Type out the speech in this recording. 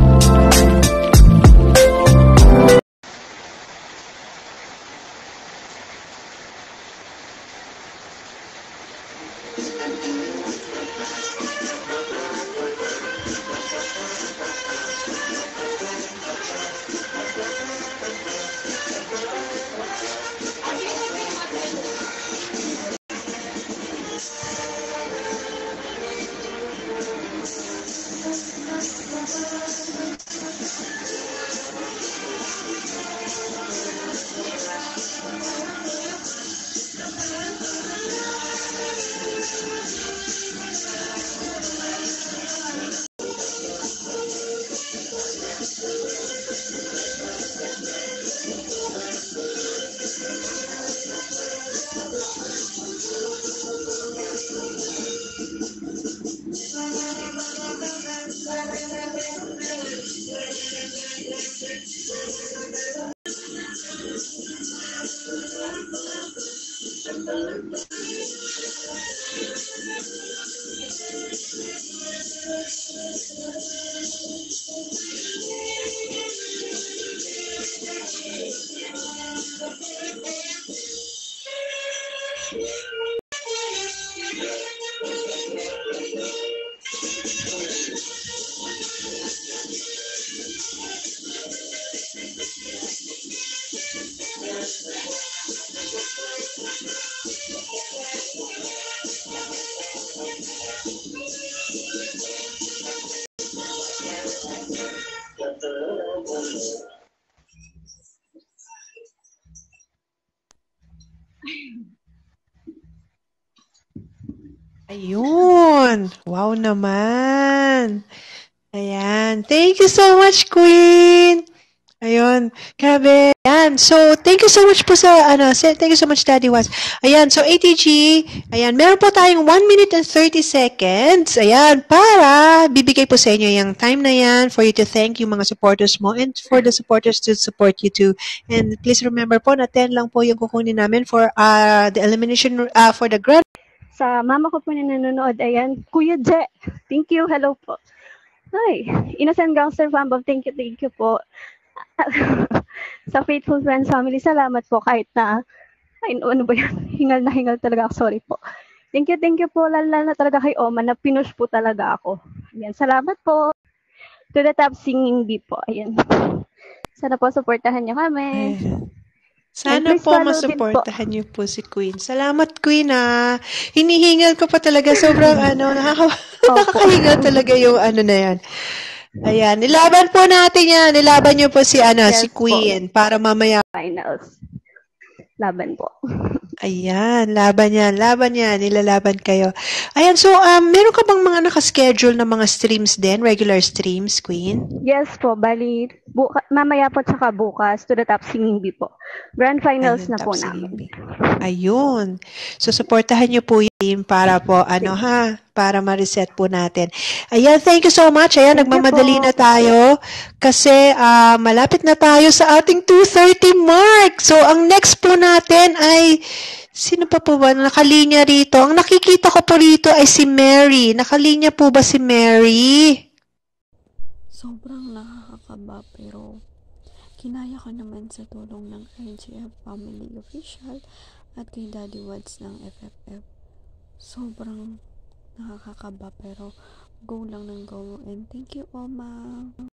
Ayun. Wow naman. Ayan. Thank you so much, Queen. Ayun. Grabe. Ayan. So, thank you so much po sa, thank you so much, Daddy Was. Ayan. So, ATG, ayan. Meron po tayong 1 minute and 30 seconds. Ayan. Para bibigay po sa inyo yung time na yan for you to thank yung mga supporters mo and for the supporters to support you too. And please remember po na 10 lang po yung kukunin namin for the elimination, for the grand. Sa mama ko po na nanonood, ayan, Kuya Je, thank you, hello po. Ay, Innocent Gangster Fambob, thank you po. Sa Faithful Friends Family, salamat po kahit na, ay, ano ba yan, hingal talaga ako, sorry po. Thank you po, lalo na talaga kay Oma, na pinush po talaga ako. Ayan, salamat po. To the top singing bee po, ayan. Sana po, supportahan niyo kami. Sana po masuportahan niyo po si Queen. Salamat, Queen, hinihingal ko pa talaga. Sobrang, nakakahingal talaga yung na yan. Ayan, nilaban po natin yan. Nilaban niyo po si, Yes, si Queen po. para mamaya. Finals. Laban po. Ayan, laban yan. Nilalaban kayo. Ayan, so, meron ka bang mga nakaschedule na mga streams din? Regular streams, Queen? Yes po, bali, mamaya po tsaka bukas to the top singing bee po. Grand finals Ayun, na po top namin. singing bee. Ayun. So, supportahan niyo po yung para po, para ma-reset po natin. Ayan, thank you so much. Ayan, nagmamadali na tayo kasi malapit na tayo sa ating 2:30 mark. So, ang next po natin ay, sino pa po ba nakalinya rito? Ang nakikita ko po rito ay si Mary. Nakalinya po ba si Mary? Sobrang nakakakaba pero kinaya ko naman sa tulong ng IGF Family Official at kay Daddy Wads ng FFF. Sobrang nakakakaba pero go lang ng go and thank you, Oma.